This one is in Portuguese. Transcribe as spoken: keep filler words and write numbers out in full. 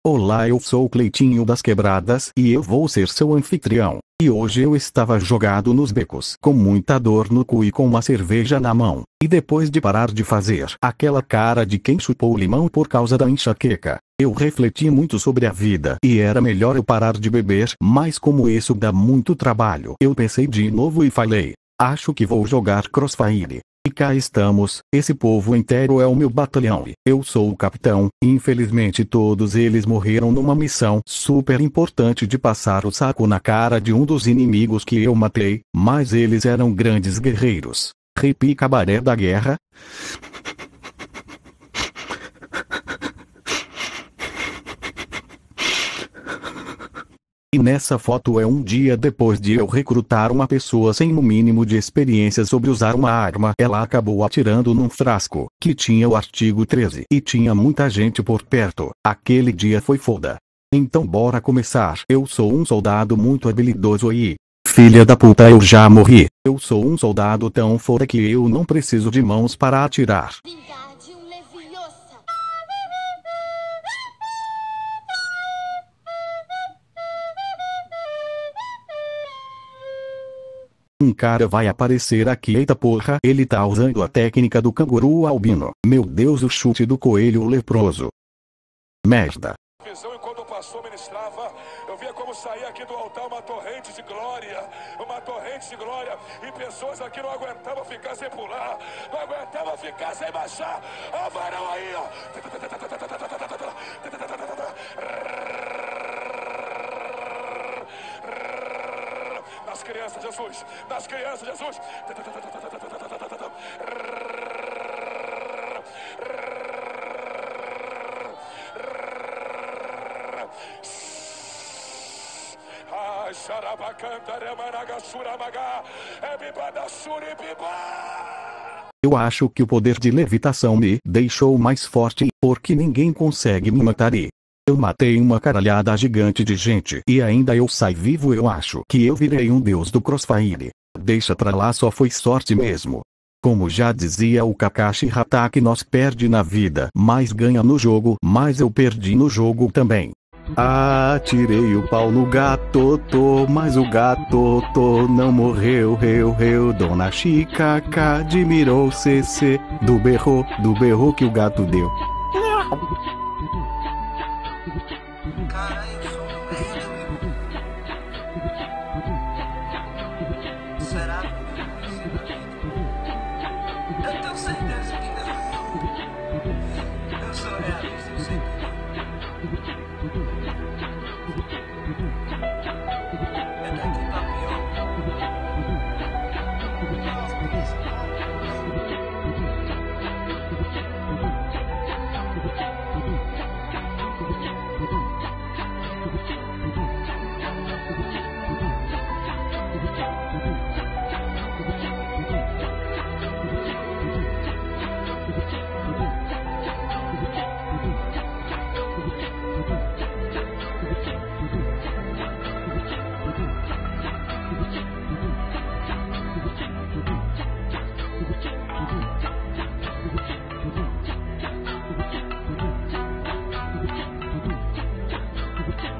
Olá, eu sou o Cleitinho das Quebradas e eu vou ser seu anfitrião. E hoje eu estava jogado nos becos com muita dor no cu e com uma cerveja na mão. E depois de parar de fazer aquela cara de quem chupou limão por causa da enxaqueca, eu refleti muito sobre a vida e era melhor eu parar de beber, mas como isso dá muito trabalho, eu pensei de novo e falei, acho que vou jogar Crossfire. E cá estamos, esse povo inteiro é o meu batalhão e eu sou o capitão. Infelizmente todos eles morreram numa missão super importante de passar o saco na cara de um dos inimigos que eu matei, mas eles eram grandes guerreiros. Repi Cabaré da Guerra. E nessa foto é um dia depois de eu recrutar uma pessoa sem o mínimo de experiência sobre usar uma arma. Ela acabou atirando num frasco, que tinha o artigo treze. E tinha muita gente por perto. Aquele dia foi foda. Então bora começar. Eu sou um soldado muito habilidoso e... filha da puta, eu já morri. Eu sou um soldado tão foda que eu não preciso de mãos para atirar. Um cara vai aparecer aqui, eita porra, ele tá usando a técnica do canguru albino. Meu Deus, o chute do coelho leproso. Merda. Visão, enquanto passou, ministrava, eu via como saía aqui do altar uma torrente de glória, uma torrente de glória, e pessoas aqui não aguentavam ficar sem pular, não aguentavam ficar sem baixar. Ó, o varão aí, ó. Nas crianças, Jesus, nas crianças, Jesus. Ai, xarabacantaremanagaxuramaga, é bibadaxuribibá. Eu acho que o poder de levitação me deixou mais forte, porque ninguém consegue me matar e... eu matei uma caralhada gigante de gente e ainda eu saí vivo. Eu acho que eu virei um deus do Crossfire. Deixa pra lá, só foi sorte mesmo. Como já dizia o Kakashi Hatake, nós perde na vida, mas ganha no jogo, mas eu perdi no jogo também. Atirei o pau no gato, tô, mas o gato tô não morreu, reu, reu. Dona Chica admirou C C do berro, do berro que o gato deu. Cara, eu sou um merda, será? Eu tenho certeza que eu, eu sou realista, eu sei que é daqui pra pior. Thank you.